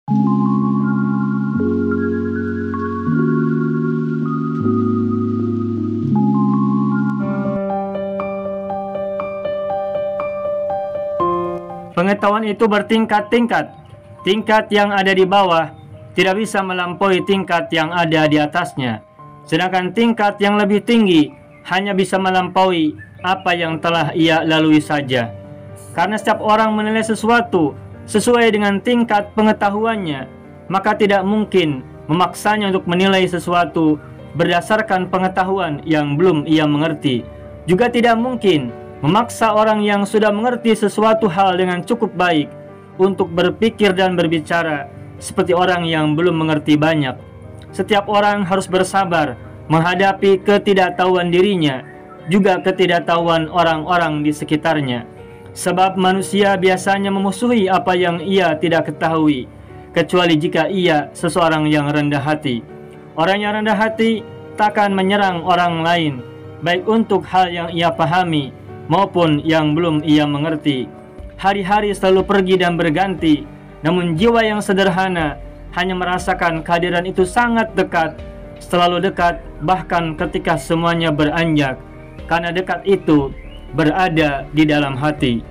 Pengetahuan itu bertingkat-tingkat. Tingkat yang ada di bawah tidak bisa melampaui tingkat yang ada di atasnya. Sedangkan tingkat yang lebih tinggi hanya bisa melampaui apa yang telah ia lalui saja. Karena setiap orang menilai sesuatu sesuai dengan tingkat pengetahuannya, maka tidak mungkin memaksanya untuk menilai sesuatu berdasarkan pengetahuan yang belum ia mengerti. Juga tidak mungkin memaksa orang yang sudah mengerti sesuatu hal dengan cukup baik untuk berpikir dan berbicara seperti orang yang belum mengerti banyak. Setiap orang harus bersabar menghadapi ketidaktahuan dirinya, juga ketidaktahuan orang-orang di sekitarnya. Sebab manusia biasanya memusuhi apa yang ia tidak ketahui, kecuali jika ia seseorang yang rendah hati. Orang yang rendah hati takkan menyerang orang lain, baik untuk hal yang ia pahami maupun yang belum ia mengerti. Hari-hari selalu pergi dan berganti, namun jiwa yang sederhana hanya merasakan kehadiran itu sangat dekat, selalu dekat, bahkan ketika semuanya beranjak, karena dekat itu berada di dalam hati.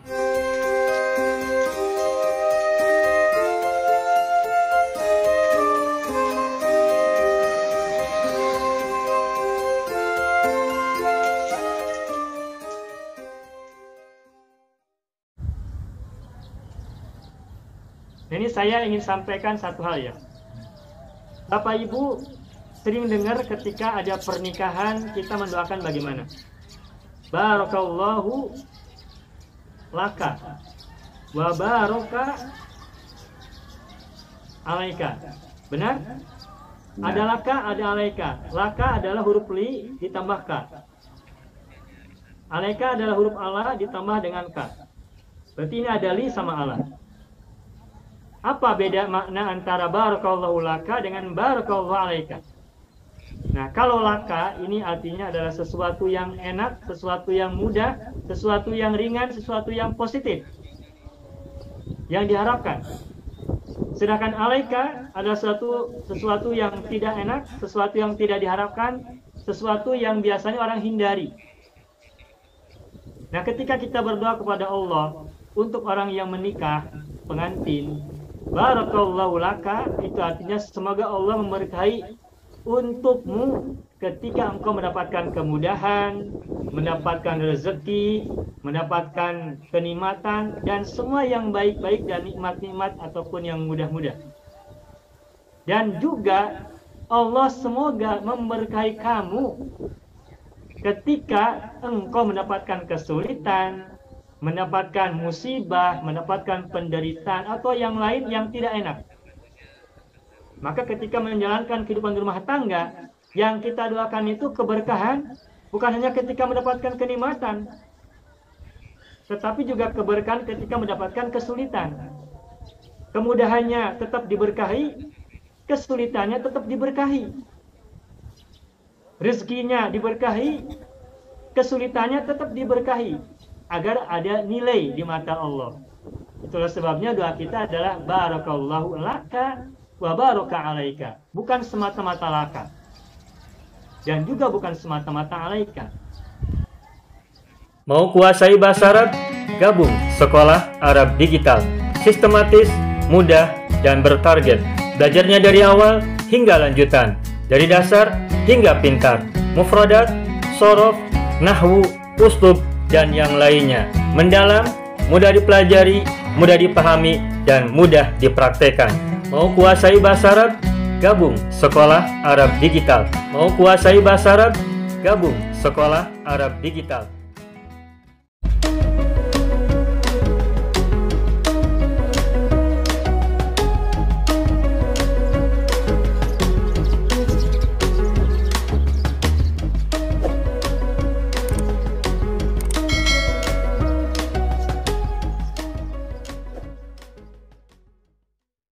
Ini saya ingin sampaikan satu hal ya. Bapak Ibu sering dengar ketika ada pernikahan kita mendoakan bagaimana? Barakallahu laka wa baraka alaika. Benar? Ada laka, ada alaika. Laka adalah huruf li ditambah ka. Alaika adalah huruf ala ditambah dengan ka. Berarti ini ada li sama ala. Apa beda makna antara barakallahu laka dengan barakallahu alaika? Nah, kalau laka ini artinya adalah sesuatu yang enak, sesuatu yang mudah, sesuatu yang ringan, sesuatu yang positif yang diharapkan. Sedangkan alaika adalah sesuatu yang tidak enak, sesuatu yang tidak diharapkan, sesuatu yang biasanya orang hindari. Nah, ketika kita berdoa kepada Allah untuk orang yang menikah, pengantin, barakallahu laka, itu artinya semoga Allah memberkahi untukmu ketika engkau mendapatkan kemudahan, mendapatkan rezeki, mendapatkan kenikmatan, dan semua yang baik-baik dan nikmat-nikmat ataupun yang mudah-mudah. Dan juga Allah semoga memberkahi kamu ketika engkau mendapatkan kesulitan, mendapatkan musibah, mendapatkan penderitaan, atau yang lain yang tidak enak. Maka ketika menjalankan kehidupan rumah tangga, yang kita doakan itu keberkahan, bukan hanya ketika mendapatkan kenikmatan, tetapi juga keberkahan ketika mendapatkan kesulitan. Kemudahannya tetap diberkahi, kesulitannya tetap diberkahi. Rezekinya diberkahi, kesulitannya tetap diberkahi, agar ada nilai di mata Allah. Itulah sebabnya doa kita adalah barakallahu laka wa baraka alaika. Bukan semata-mata laka, dan juga bukan semata-mata alaika. Mau kuasai bahasa Arab? Gabung Sekolah Arab Digital. Sistematis, mudah, dan bertarget. Belajarnya dari awal hingga lanjutan, dari dasar hingga pintar. Mufradat, shorof, nahwu, uslub, dan yang lainnya. Mendalam, mudah dipelajari, mudah dipahami, dan mudah dipraktekkan. Mau kuasai bahasa Arab? Gabung Sekolah Arab Digital. Mau kuasai bahasa Arab? Gabung Sekolah Arab Digital.